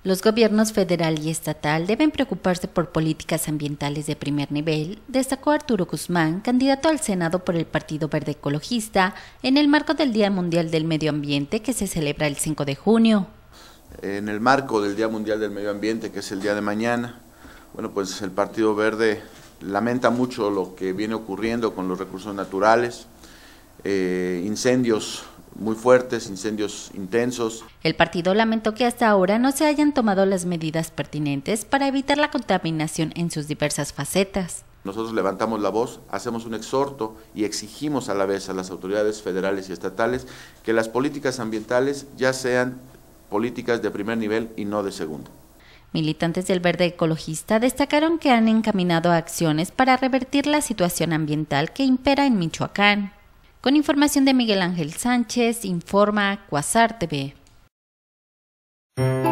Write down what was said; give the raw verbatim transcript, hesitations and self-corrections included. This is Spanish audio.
Los gobiernos federal y estatal deben preocuparse por políticas ambientales de primer nivel, destacó Arturo Guzmán, candidato al Senado por el Partido Verde Ecologista, en el marco del Día Mundial del Medio Ambiente que se celebra el cinco de junio. En el marco del Día Mundial del Medio Ambiente, que es el día de mañana, bueno, pues el Partido Verde lamenta mucho lo que viene ocurriendo con los recursos naturales, eh, incendios muy fuertes, incendios intensos. El partido lamentó que hasta ahora no se hayan tomado las medidas pertinentes para evitar la contaminación en sus diversas facetas. Nosotros levantamos la voz, hacemos un exhorto y exigimos a la vez a las autoridades federales y estatales que las políticas ambientales ya sean políticas de primer nivel y no de segundo. Militantes del Verde Ecologista destacaron que han encaminado acciones para revertir la situación ambiental que impera en Michoacán. Con información de Miguel Ángel Sánchez, informa Quasar T V.